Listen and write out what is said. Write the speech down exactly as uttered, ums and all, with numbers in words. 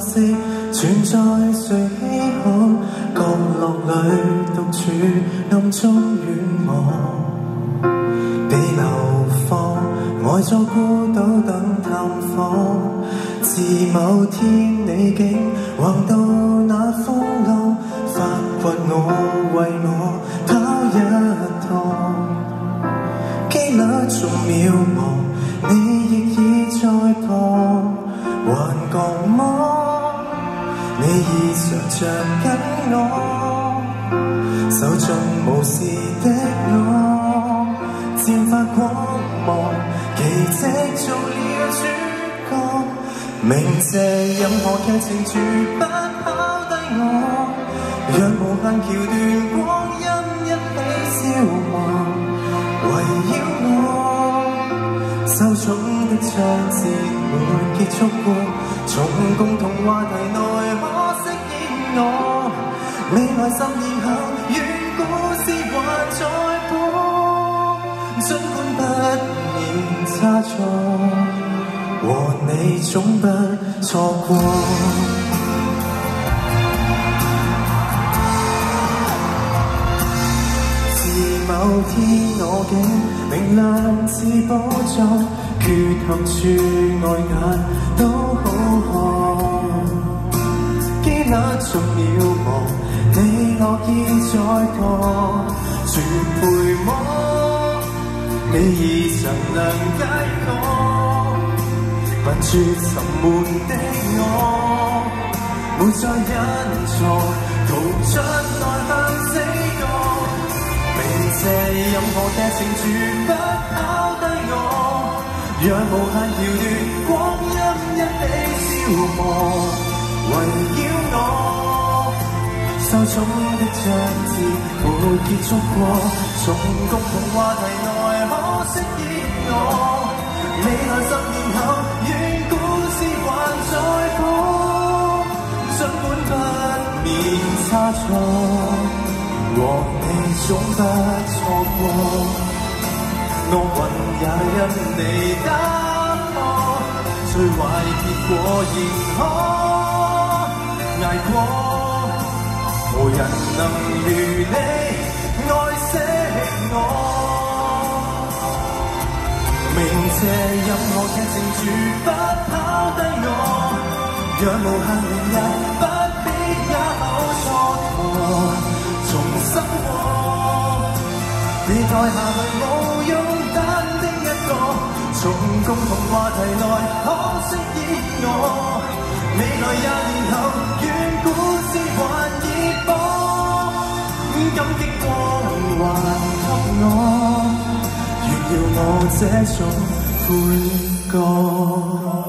色存在誰稀罕？角落裏獨處，暗中遠望，被流放，呆坐孤島等探訪。自某天你竟橫渡那風浪，發掘我，為我跑一趟。機率縱渺茫，你亦已在旁，還覺麼？你已常着緊我，手中無視的我，漸發光芒，奇蹟做了主角。明謝任何劇情絕不拋低我，讓無限橋段光陰一起消亡，圍繞我。受寵的章節沒結束過，從共同話題內可飾演我。未來十年後，願故事還在播，儘管不免差錯。和你總不錯過。自某天我竟明亮似寶藏，缺陷處外眼都好看。機率縱渺茫，你樂意在旁，絕陪麼？你已曾能解渴。笨拙沉悶的我，沒再隱藏，逃出內向死角。明謝任何劇情絕不拋低我，讓無限橋段光陰一起消磨，圍繞我。受寵的章節沒結束過，從共同話題內可飾演我。未來十年後，願故事還在播，儘管不免差錯，和你總不錯過。惡運也因你打破，最壞結果仍可捱過。無人能如你愛惜我。明謝任何劇情絕不拋低我，讓無限明日不必也好蹉跎。重生過，你待下去無用單的一個，從共同話題內可飾演我。未來廿年後，願故事還熱播，感激光環給我。要我這種悔過。